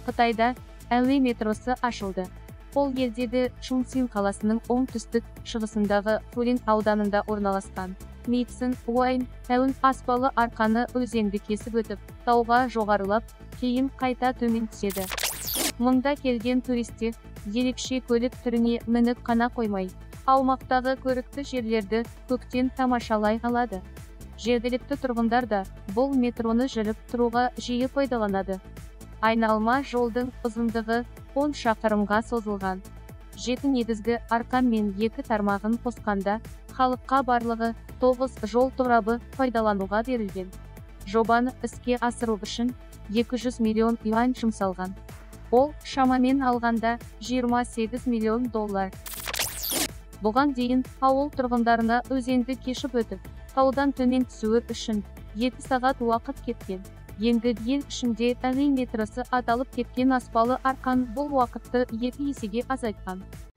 Қытайда әуе метросы ашылды. Ол елдегі Чунцин қаласының оңтүстік-шығысындағы Фурин ауданында орналасқан. Митсын Уайн әуін аспалы арқаны өзенді кесіп өтіп, тауға жоғарылап, кейін қайта төмен түседі. Мұнда келген туристер ерекше көлік түріне мініп қана қоймай, аумақтағы көрікті жерлерді көктен тамашалай алады. Жергілікті тұрғындар да бұл метроны жүріп тұруға жиі пайдаланады. Айналма жолдың ұзындығы 10 шақырымға созылған. 7 негізгі арқан мен 2 тармағын қосқанда, халыққа барлығы 9 жол торабы пайдалануға берілген. Жобаны іске асыру үшін 200 миллион юань жұмсалған. Ол шамамен алғанда 28 миллион доллар. Бұған дейін ауыл тұрғындарына өзенді кешіп өтіп, таудан төмен түсуі үшін 2 сағат уақыт кеткен. Енді ел ішінде әуе метросы аталып кеткен аспалы арқан бұл уақытты 2 есеге азайтқан.